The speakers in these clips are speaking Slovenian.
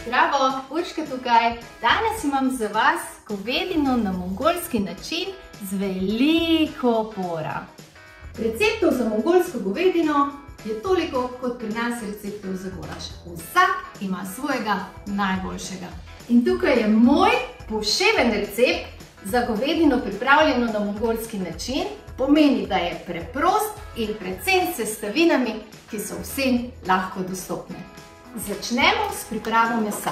Zdravo, Urška tukaj. Danes imam za vas govedino na mongolski način z veliko pora. Receptov za mongolsko govedino je toliko kot pri nas receptov za gulaš. Vsak ima svojega najboljšega. In tukaj je moj pošeben recept za govedino pripravljeno na mongolski način. Pomeni, da je preprost in predvsem s sestavinami, ki so vsem lahko dostopne. Začnemo s pripravo mesa.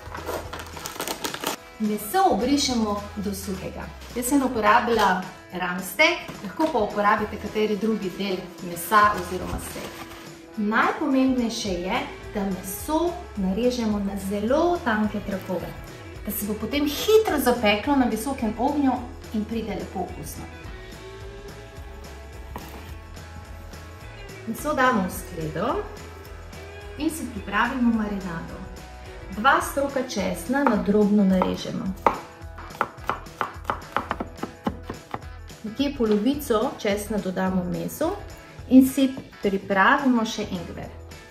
Meso obrišemo do suhega. Jaz sem uporabila ramstek, lahko pa uporabite kateri drugi del mesa oziroma stek. Najpomembnejše je, da meso narežemo na zelo tanke trakove, da se bo potem hitro zapeklo na visokem ognju in pride lepo okusno. Meso damo v skledo in si pripravimo marinado. 2 stroka česna na drobno narežemo. Nekje polovico česna dodamo v meso in si pripravimo še ingver.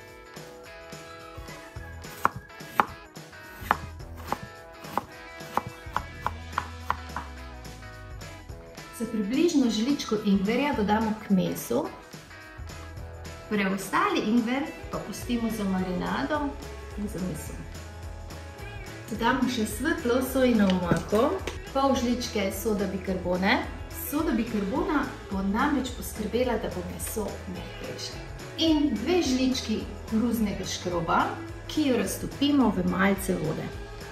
Za približno žličko ingverja dodamo k mesu. Preostali ingver pa pustimo za marinado in za meso. Dodamo še svetlo sojino omako, pol žličke soda bikarbone. Soda bikarbona bo namreč poskrbela, da bo meso mehkejše. In 2 žlički koruznega škroba, ki jo raztopimo v malce vode.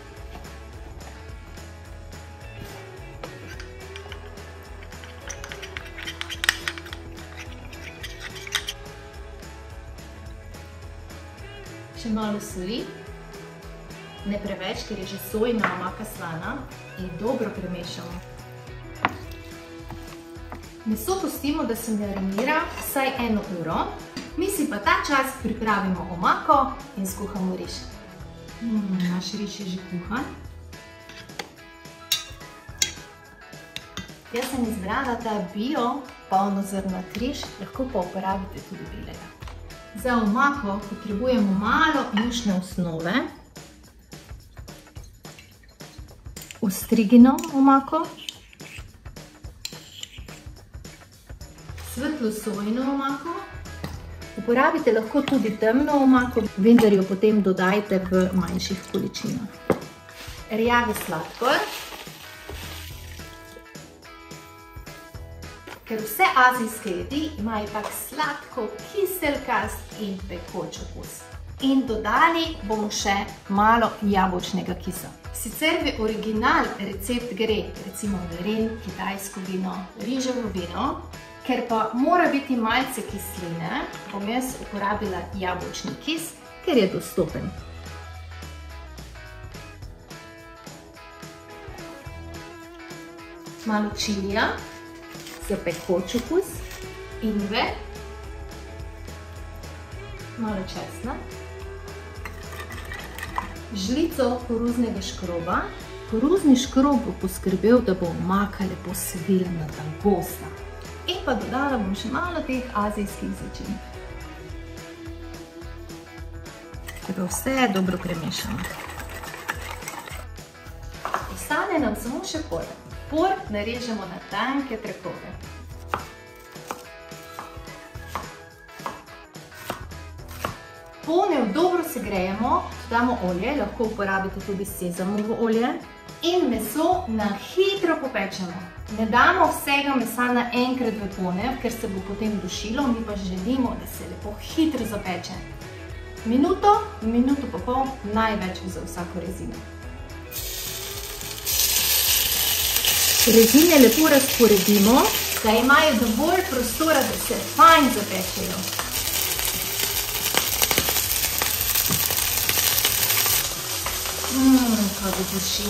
Še malo soli, ne preveč, ker je že sojina omaka slana, in dobro premešamo. Meso pustimo, da se marinira vsaj 1 uro, mi si pa ta čas pripravimo omako in skuhamo riž. Naš riž je že kuhan. Jaz sem izbrala ta bio polnozrnat riž, lahko pa uporabite tudi belega. Za omako potrebujemo malo jušne osnove, ostrigino omako, svetlo sojino omako, uporabite lahko tudi temno omako, vendar jo potem dodajte v manjših količinah. Rjavi sladkor. Ker vse azijske jedi imajo tak sladko, kiselkast in pekoč okus. In dodali bomo še malo jabolčnega kisa. Sicer v original recept gre recimo meren, kitajsko vino, riževo vino, ker pa mora biti malce kisline, bom jaz uporabila jabolčni kis, ker je dostopen. Malo čilija za pekoč okus, ingver, malo česna, žlico koruznega škroba. Koruzni škrob bo poskrbel, da bo omaka lepo svilna, gosta. In pa dodala bom še malo teh azijskih začimb. Da bo vse dobro premešano. Ostane nam samo še por. Por narežemo na tanke trakove. Ponev dobro segrejemo, dodamo olje, lahko uporabite tudi sezamovo olje, in meso na hitro popečemo. Ne damo vsega mesa naenkrat v ponev, ker se bo potem dušilo, mi pa želimo, da se lepo hitro zapeče. Minuto, minuto pa pol, največ za vsako rezino. Rezine lepo razporedimo, da imajo dovolj prostora, da se fajn zapečejo. Kako duši.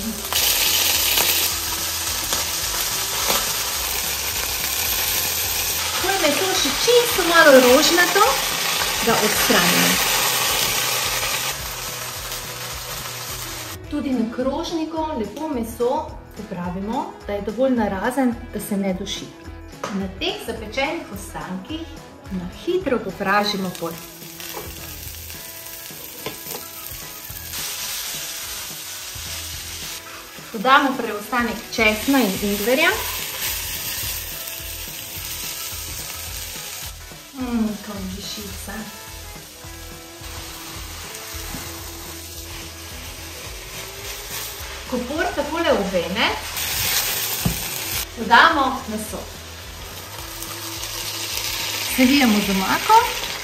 Ko je meso še čisto malo rožnato, ga odstranimo. Tudi na krožniku lepo meso popravimo, da je dovolj narazen, da se ne duši. Na teh zapečenih ostankih na hitro popražimo por. Dodamo preostanek česna in ingverja. Kaj diši vse. Ko por takole ovene, dodamo meso. Zavijamo z omako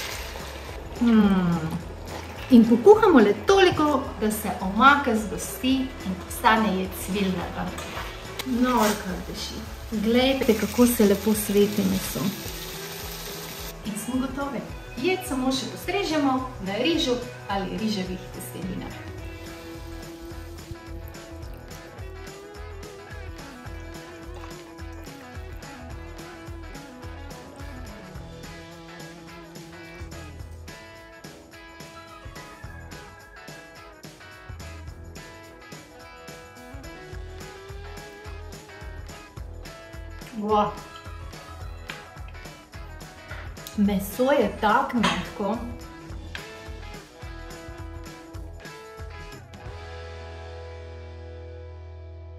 in pokuhamo le toliko, da se omaka zgosti in postane jed svilnega. Nor, kaj diši. Glejte, kako se lepo sveti meso. In smo gotovi. Jed samo še postrežemo na rižu ali riževih testeninah. Meso je tako mehko,